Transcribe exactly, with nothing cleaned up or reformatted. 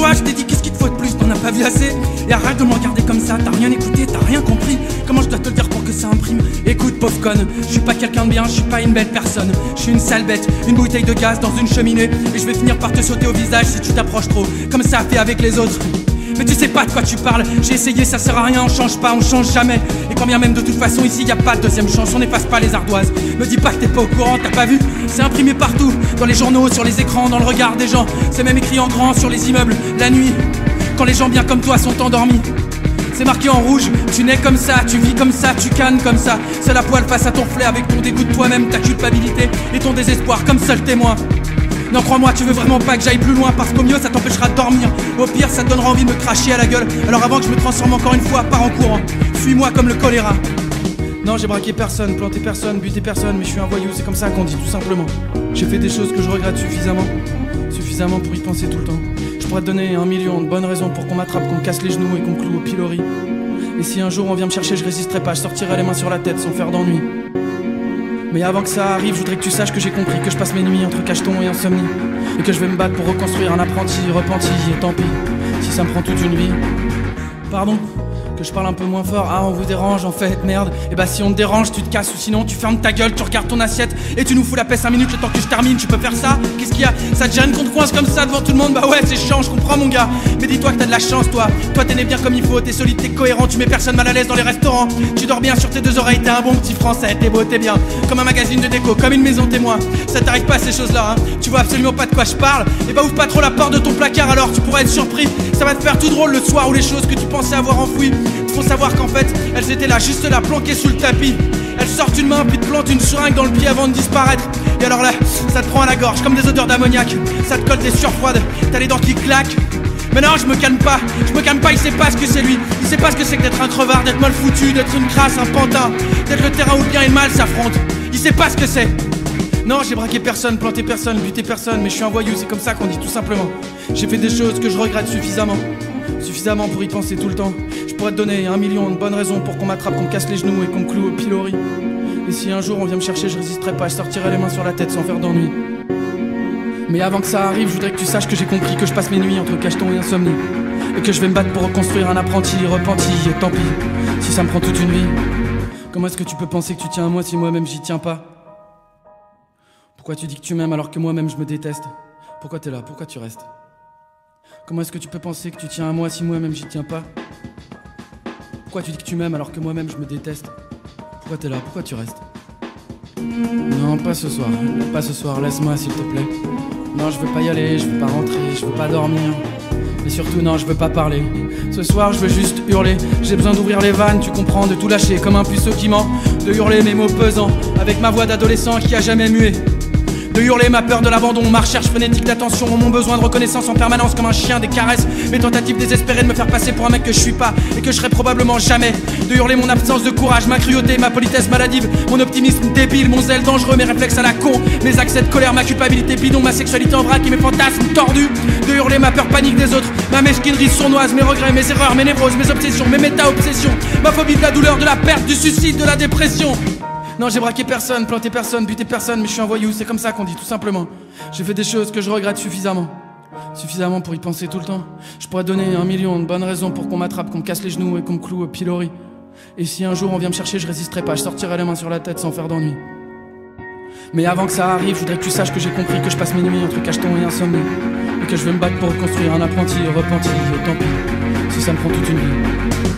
toi, je t'ai dit qu'est-ce qu'il te faut de plus, t'en as pas vu assez. Et arrête de me regarder comme ça, t'as rien écouté, t'as rien compris. Comment je dois te le dire pour que ça imprime? Écoute pauvre conne, je suis pas quelqu'un de bien, je suis pas une belle personne. Je suis une sale bête, une bouteille de gaz dans une cheminée. Et je vais finir par te sauter au visage si tu t'approches trop, comme ça a fait avec les autres. Mais tu sais pas de quoi tu parles, j'ai essayé, ça sert à rien, on change pas, on change jamais. Et quand bien même de toute façon ici y a pas de deuxième chance, on n'efface pas les ardoises. Me dis pas que t'es pas au courant, t'as pas vu? C'est imprimé partout, dans les journaux, sur les écrans, dans le regard des gens. C'est même écrit en grand sur les immeubles, la nuit, quand les gens bien comme toi sont endormis. C'est marqué en rouge, tu nais comme ça, tu vis comme ça, tu cannes comme ça. C'est la poêle face à ton flé avec ton dégoût de toi-même, ta culpabilité et ton désespoir comme seul témoin. Non crois-moi, tu veux vraiment pas que j'aille plus loin, parce qu'au mieux ça t'empêchera de dormir. Au pire ça te donnera envie de me cracher à la gueule. Alors avant que je me transforme encore une fois, pars en courant. Fuis-moi comme le choléra. Non, j'ai braqué personne, planté personne, buté personne, mais je suis un voyou, c'est comme ça qu'on dit tout simplement. J'ai fait des choses que je regrette suffisamment, suffisamment pour y penser tout le temps. Je pourrais te donner un million de bonnes raisons pour qu'on m'attrape, qu'on me casse les genoux et qu'on me cloue au pilori. Et si un jour on vient me chercher, je résisterai pas, je sortirai les mains sur la tête sans faire d'ennui. Mais avant que ça arrive, je voudrais que tu saches que j'ai compris que je passe mes nuits entre cacheton et insomnie, et que je vais me battre pour reconstruire un apprenti repenti, et tant pis, si ça me prend toute une vie. Pardon, que je parle un peu moins fort. Ah, on vous dérange en fait, merde. Et bah si on te dérange, tu te casses, ou sinon tu fermes ta gueule, tu regardes ton assiette et tu nous fous la paix cinq minutes le temps que je termine. Tu peux faire ça? Qu'est-ce qu'il y a? Ça te gêne qu'on te coince comme ça devant tout le monde? Bah ouais, c'est chiant, je comprends mon gars. Mais dis-toi que t'as de la chance, toi. Toi t'es né bien comme il faut, t'es solide, t'es cohérent, tu mets personne mal à l'aise dans les restaurants. Tu dors bien sur tes deux oreilles, t'es un bon petit français, t'es beau, t'es bien. Comme un magazine de déco, comme une maison témoin. Ça t'arrive pas ces choses-là, hein? Tu vois absolument pas de quoi je parle. Et bah ouvre pas trop la porte de ton placard alors, tu pourrais être surpris. Ça va te faire tout drôle le soir où les choses que tu pensais avoir enfouies faut savoir qu'en fait, elles étaient là, juste là, planquées sous le tapis. Elles sortent une main, puis te plantent une seringue dans le pied avant de disparaître. Et alors là, ça te prend à la gorge, comme des odeurs d'ammoniac. Ça te colle des sueurs froides, t'as les dents qui claquent. Mais non, je me calme pas, je me calme pas, il sait pas ce que c'est lui. Il sait pas ce que c'est que d'être un crevard, d'être mal foutu, d'être une crasse, un pantin. D'être le terrain où le bien et le mal s'affrontent. Il sait pas ce que c'est. Non, j'ai braqué personne, planté personne, buté personne, mais je suis un voyou, c'est comme ça qu'on dit tout simplement. J'ai fait des choses que je regrette suffisamment, suffisamment pour y penser tout le temps. Je pourrais te donner un million de bonnes raisons pour qu'on m'attrape, qu'on me casse les genoux et qu'on me cloue au pilori. Et si un jour on vient me chercher, je résisterai pas, je sortirai les mains sur la tête sans faire d'ennui. Mais avant que ça arrive, je voudrais que tu saches que j'ai compris que je passe mes nuits entre cacheton et insomnie, et que je vais me battre pour reconstruire un apprenti repenti, et tant pis, si ça me prend toute une vie. Comment est-ce que tu peux penser que tu tiens à moi si moi-même j'y tiens pas? Pourquoi tu dis que tu m'aimes alors que moi-même je me déteste? Pourquoi t'es là? Pourquoi tu restes? Comment est-ce que tu peux penser que tu tiens à moi si moi-même j'y tiens pas? Pourquoi tu dis que tu m'aimes alors que moi-même je me déteste? Pourquoi t'es là? Pourquoi tu restes? Non, pas ce soir, pas ce soir, laisse-moi s'il te plaît. Non, je veux pas y aller, je veux pas rentrer, je veux pas dormir. Et surtout non, je veux pas parler. Ce soir je veux juste hurler. J'ai besoin d'ouvrir les vannes, tu comprends, de tout lâcher comme un puceau qui ment. De hurler mes mots pesants, avec ma voix d'adolescent qui a jamais mué. De hurler ma peur de l'abandon, ma recherche frénétique d'attention, mon besoin de reconnaissance en permanence comme un chien des caresses. Mes tentatives désespérées de me faire passer pour un mec que je suis pas et que je serai probablement jamais. De hurler mon absence de courage, ma cruauté, ma politesse maladive, mon optimisme débile, mon zèle dangereux, mes réflexes à la con, mes accès de colère, ma culpabilité bidon, ma sexualité en vrac et mes fantasmes tordus. De hurler ma peur panique des autres, ma mesquinerie sournoise, mes regrets, mes erreurs, mes névroses, mes obsessions, mes méta-obsessions, ma phobie de la douleur, de la perte, du suicide, de la dépression. Non, j'ai braqué personne, planté personne, buté personne, mais je suis un voyou, c'est comme ça qu'on dit tout simplement. J'ai fait des choses que je regrette suffisamment, suffisamment pour y penser tout le temps. Je pourrais donner un million de bonnes raisons pour qu'on m'attrape, qu'on me casse les genoux et qu'on me cloue au pilori. Et si un jour on vient me chercher, je résisterai pas, je sortirai les mains sur la tête sans faire d'ennui. Mais avant que ça arrive, je voudrais que tu saches que j'ai compris que je passe mes nuits entre cacheton et insomnie, et que je vais me battre pour reconstruire un apprenti repenti, et tant pis, si ça me prend toute une vie.